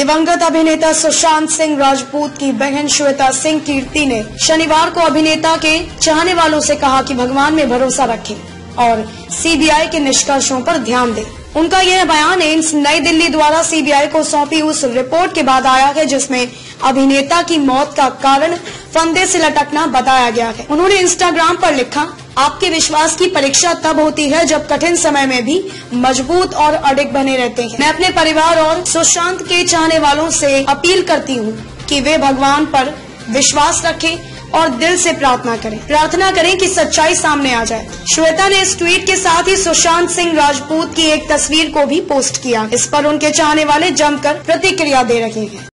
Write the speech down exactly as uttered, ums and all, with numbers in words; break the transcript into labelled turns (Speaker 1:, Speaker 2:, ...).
Speaker 1: दिवंगत अभिनेता सुशांत सिंह राजपूत की बहन श्वेता सिंह कीर्ति ने शनिवार को अभिनेता के चाहने वालों से कहा कि भगवान में भरोसा रखें और सीबीआई के निष्कर्षों पर ध्यान दें। उनका यह बयान एम्स नई दिल्ली द्वारा सीबीआई को सौंपी उस रिपोर्ट के बाद आया है जिसमें अभिनेता की मौत का कारण फंदे से लटकना बताया गया है। उन्होंने इंस्टाग्राम पर लिखा, आपके विश्वास की परीक्षा तब होती है जब कठिन समय में भी मजबूत और अडिग बने रहते हैं। मैं अपने परिवार और सुशांत के चाहने वालों से अपील करती हूँ कि वे भगवान पर विश्वास रखें और दिल से प्रार्थना करें प्रार्थना करें कि सच्चाई सामने आ जाए। श्वेता ने इस ट्वीट के साथ ही सुशांत सिंह राजपूत की एक तस्वीर को भी पोस्ट किया। इस पर उनके चाहने वाले जमकर प्रतिक्रिया दे रहे हैं।